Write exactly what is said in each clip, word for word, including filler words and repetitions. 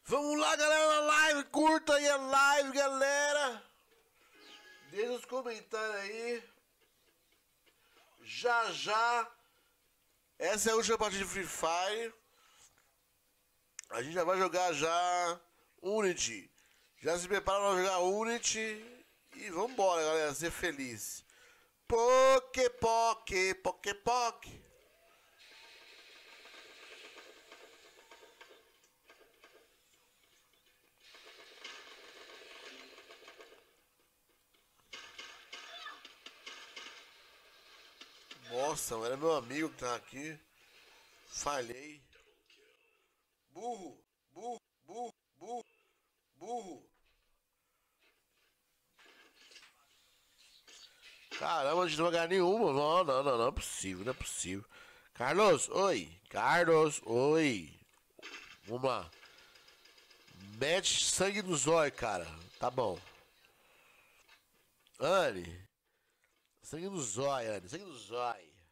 Vamos lá, galera, na live. Curta aí a live, galera. Deixa os comentários aí. Já, já. Essa é a última partida de Free Fire. A gente já vai jogar já Unity. Já se prepara para jogar Unity. E vambora, galera, ser feliz. Poké, poké, poké, poké. Nossa, era meu amigo que tá aqui. Falhei. Burro, burro, burro, burro, burro. Caramba, a gente não vai ganhar nenhuma. Não, não, não, não é possível, não é possível. Carlos, oi. Carlos, oi. Vamos lá. Mete sangue no zóio, cara. Tá bom. Anne. Sangue no zóio, Anne. Sangue no zóio.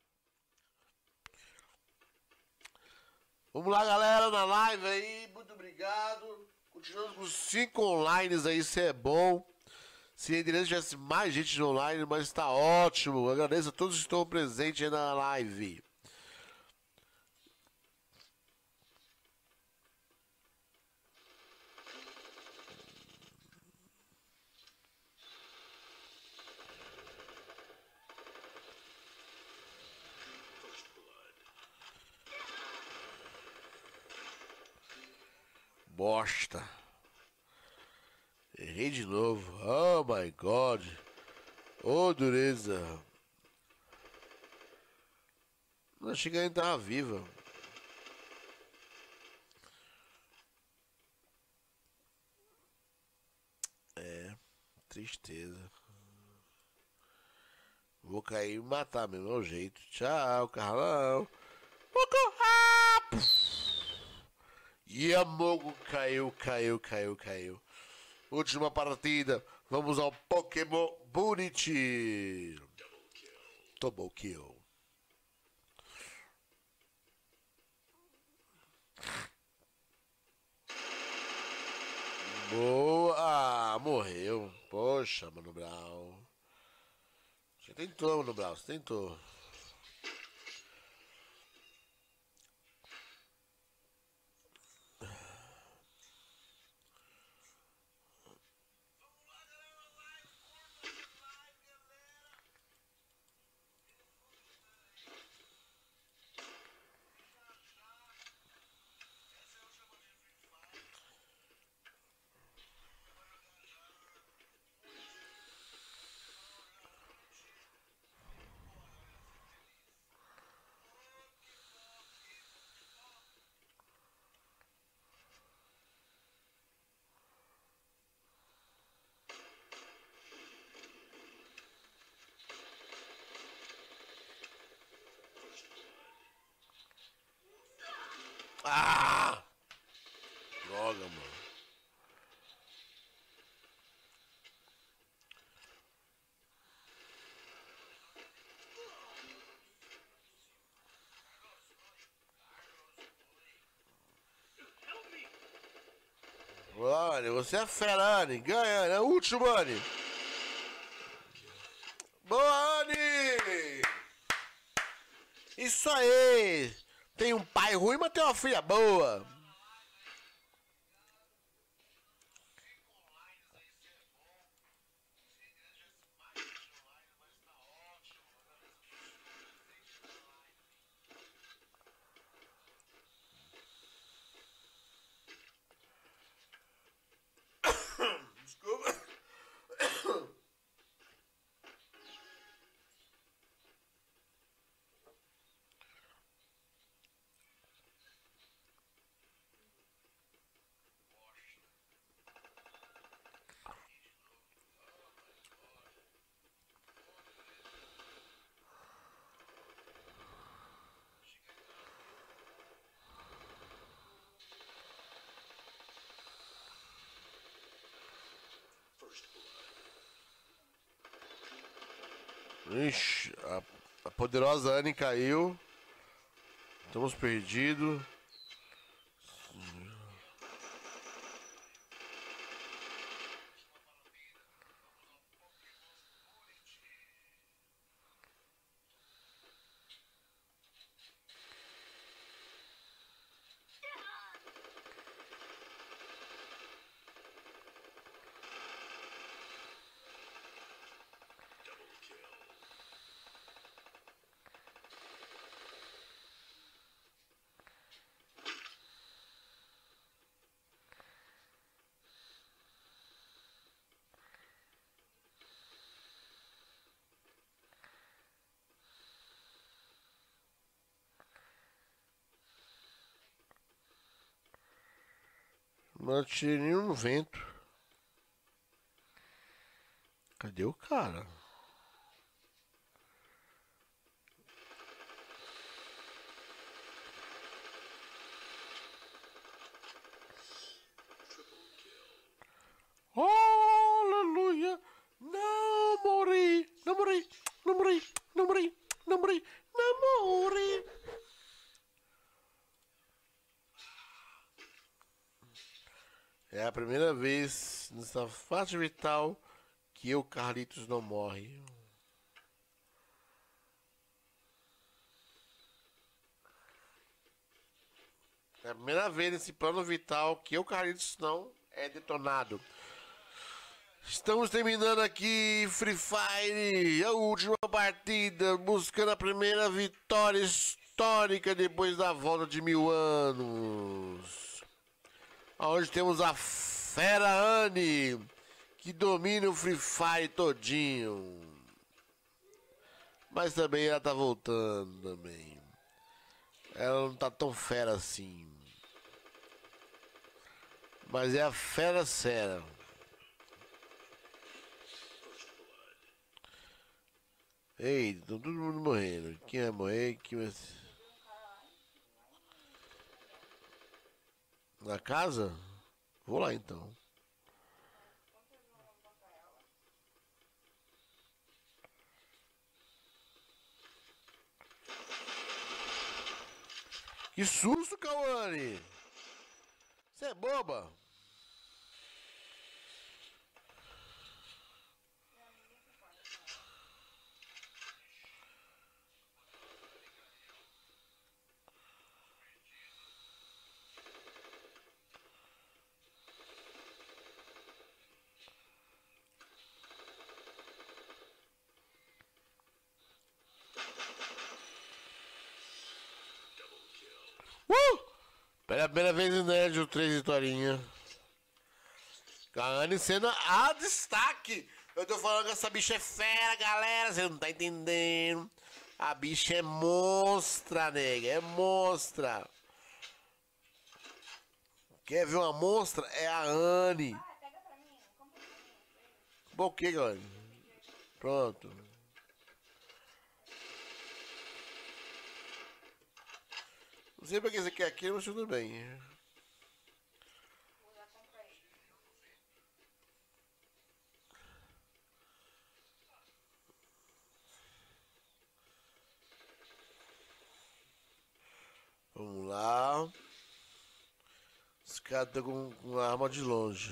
Vamos lá, galera, na live aí. Muito obrigado. Continuamos com cinco online aí, isso é bom. Se a endereço tivesse mais gente no online, mas está ótimo. Agradeço a todos que estão presentes aí na live. Bosta. Errei de novo. Oh my god. Oh, dureza. Não achei que ainda estava viva. É. Tristeza. Vou cair e matar mesmo, é o jeito. Tchau, Carlão. Vou correr. E a Mogo caiu, caiu, caiu, caiu. Última partida. Vamos ao Pokémon Unity. Double kill. Boa. Ah, morreu. Poxa, Mano Brown. Você tentou, Mano Brown. Você tentou. Ah! Droga, mano. Anne, você é fera, Anne. Ganha, Anne. É o último, Anne. Boa, Anne! Isso aí! Tem um pai ruim, mas tem uma filha boa. Desculpa. Ixi, a, a poderosa Anne caiu. Estamos perdidos. Mas tirinho no vento. Cadê o cara? Aleluia! Não morri! Não morri! Não morri! Não morri! Não morri! Não morri! É a primeira vez nessa fase vital que eu, Carlitos, não morre. É a primeira vez nesse plano vital que eu, Carlitos, não é detonado. Estamos terminando aqui Free Fire, a última partida, buscando a primeira vitória histórica depois da volta de mil anos. Onde temos a fera Anne, que domina o Free Fire todinho. Mas também ela tá voltando também. Ela não tá tão fera assim. Mas é a fera séria. Ei, estão todo mundo morrendo. Quem vai morrer? Quem vai... Na casa? Vou lá então. Que susto, Cauane! Você é boba? Uh! Pela primeira vez em Nerd, três historinhas. Cauane sendo a destaque. Eu tô falando que essa bicha é fera, galera. Você não tá entendendo. A bicha é monstra, nega. É monstra. Quer ver uma monstra? É a Anne. Bom, o que, galera? Pronto. Não sei pra que você quer aquilo, mas tudo bem. Vamos lá. Esse cara tá com, com a arma de longe.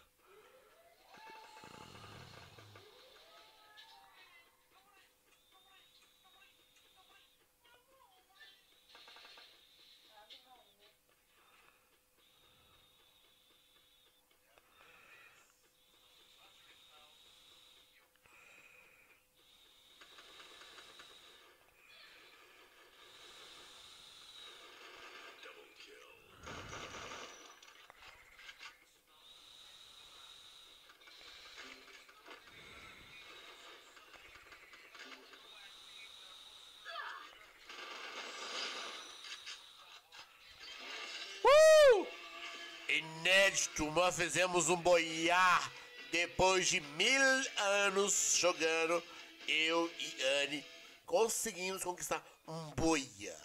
Inédito, nós fizemos um boiar depois de mil anos jogando. Eu e Anne conseguimos conquistar um boia.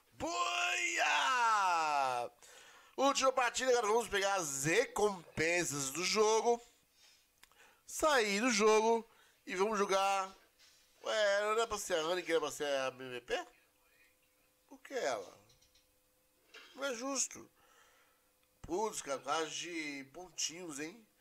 Boia! Última partida, agora vamos pegar as recompensas do jogo. Sair do jogo e vamos jogar. Ué, não é pra ser a Anne que era pra ser a M V P? Por que ela? Não é justo. Putz, cara, quase de pontinhos, hein?